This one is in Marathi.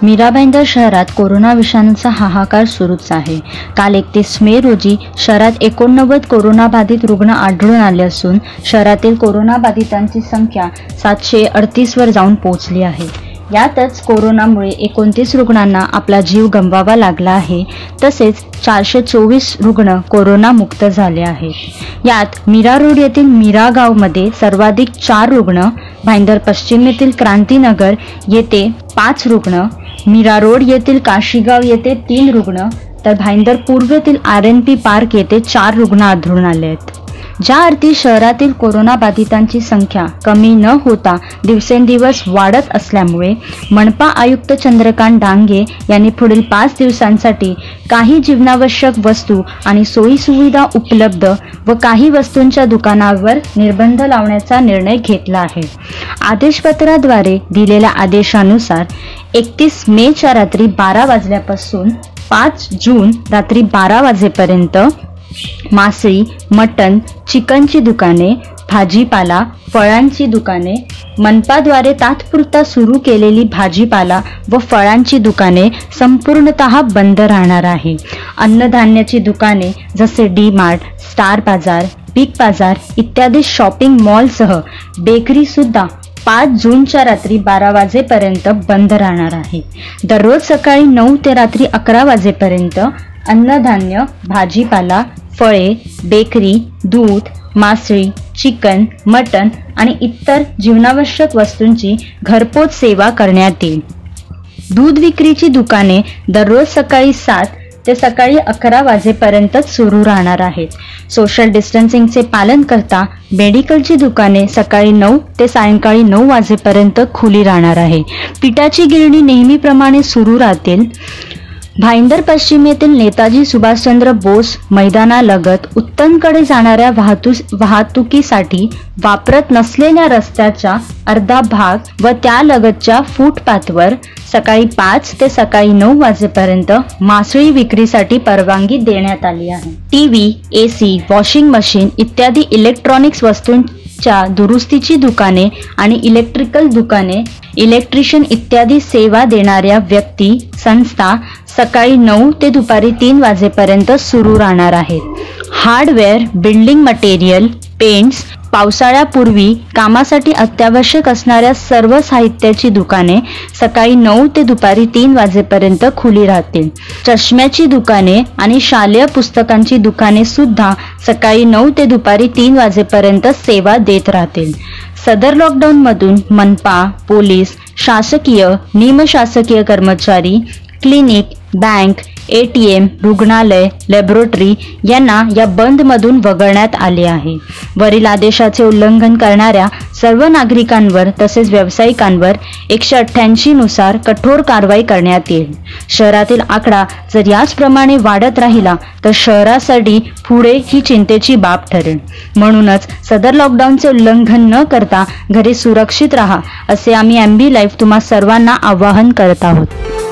मीरा भाईंदर शहरात कोरोना विषाणूचा हाहाकार सुरूच आहे। काल 31 मे रोजी शहरात 89 कोरोनाबाधित रुग्ण आढळून आले असून शहरातील कोरोनाबाधितांची संख्या 738 वर जाऊन पोहोचली आहे। यातच कोरोनामुळे 29 रुग्णांना आपला जीव गमवावा लागला आहे, तसेच 424 रुग्ण कोरोनामुक्त झाले आहेत। यात मीरा रोड येथील मीरा गावमध्ये सर्वाधिक 4 रुग्ण, भाईंदर पश्चिम येथील क्रांतीनगर येथे 5 रुग्ण, मीरा रोड येथील काशीगाव येथे 3 रुग्ण, तर भाईंदर पूर्व येथील RNP पार्क येथे 4 रुग्ण आढळून आले आहेत। ज्या अर्थी शहरातील कोरोना बाधितांची संख्या कमी न होता दिवसेंदिवस वाढत असल्यामुळे मनपा आयुक्त चंद्रकांत डांगे यांनी पुढील 5 दिवसांसाठी काही जीवनावश्यक वस्तू आणि सोयी सुविधा उपलब्ध व काही वस्तूंच्या दुकानावर निर्बंध लावण्याचा निर्णय घेतला आहे। आदेशपत्राद्वारे दिलेल्या आदेशानुसार 31 मेच्या रात्री 12 वाजल्यापासून 5 जून रात्री 12 वाजेपर्यंत मासळी, मटण, चिकनची दुकाने, भाजीपाला, फळांची दुकाने, मनपाद्वारे तात्पुरता सुरू केलेली भाजीपाला व फळांची दुकाने संपूर्णतः बंद राहणार आहे। अन्नधान्याची दुकाने जसे डी-मार्ट, स्टार बाजार, बिग बाजार इत्यादी शॉपिंग मॉलसह बेकरी सुद्धा 5 जूनच्या रात्री 12 वाजेपर्यंत बंद राहणार आहे। दररोज सकाळी 9 ते रात्री 11 वाजेपर्यंत अन्नधान्य, भाजीपाला, फळे, बेकरी, दूध, मासळी, चिकन, मटण आणि इतर जीवनावश्यक वस्तूंची घरपोच सेवा करण्यात येईल। दूध विक्रीची दुकाने दररोज सकाळी 7 ते सकाळी 11 वाजेपर्यंतच सुरू राहणार आहेत। सोशल डिस्टन्सिंगचे पालन करता मेडिकलची दुकाने सकाळी 9 ते सायंकाळी 9 वाजेपर्यंत खुली राहणार आहे। पिठाची गिरणी नेहमीप्रमाणे सुरू राहतील। भाईंदर पश्चिम येथील नेताजी सुभाषचंद्र बोस मैदानालगत उत्तनकडे जाणाऱ्या वाहतुकीसाठी वापरत नसलेल्या रस्त्याचा अर्धा भाग व त्यालगतच्या फुटपाथवर सकाळी 5 ते सकाळी 9 वाजेपर्यंत मासळी विक्रीसाठी परवानगी देण्यात आली आहे। टीव्ही, AC, वॉशिंग मशीन इत्यादी इलेक्ट्रॉनिक्स वस्तूंच्या दुरुस्तीची दुकाने आणि इलेक्ट्रिकल दुकाने, इलेक्ट्रिशियन इत्यादी सेवा देणाऱ्या व्यक्ती, संस्था सकाळी 9 ते दुपारी 3 वाजेपर्यंत सुरू राहणार आहेत। हार्डवेअर, बिल्डिंग मटेरियल, पेंट्स, पावसाळ्यापूर्वी कामासाठी अत्यावश्यक असणाऱ्या सर्व साहित्याची दुकाने सकाळी 9 ते दुपारी 3 वाजेपर्यंत खुली राहतील। चष्म्याची दुकाने आणि शालेय पुस्तकांची दुकाने सुद्धा सकाळी 9 ते दुपारी 3 वाजेपर्यंत सेवा देत राहतील। सदर लॉकडाऊनमधून मनपा, पोलीस, शासकीय, निमशासकीय कर्मचारी, क्लिनिक, बँक, ATM, रुग्णालय, लॅबोरेटरी यांना या बंदमधून वगळण्यात आले आहे। वरील आदेशाचे उल्लंघन करणाऱ्या सर्व नागरिकांवर तसेच व्यावसायिकांवर 188 नुसार कठोर कारवाई करण्यात येईल। शहरातील आकडा जर याचप्रमाणे वाढत राहिला तर शहरासाठी पुढे ही चिंतेची बाब ठरेल। म्हणूनच सदर लॉकडाऊनचे उल्लंघन न करता घरी सुरक्षित राहा असे आम्ही MB लाईव्ह तुम्हा सर्वांना आवाहन करत आहोत।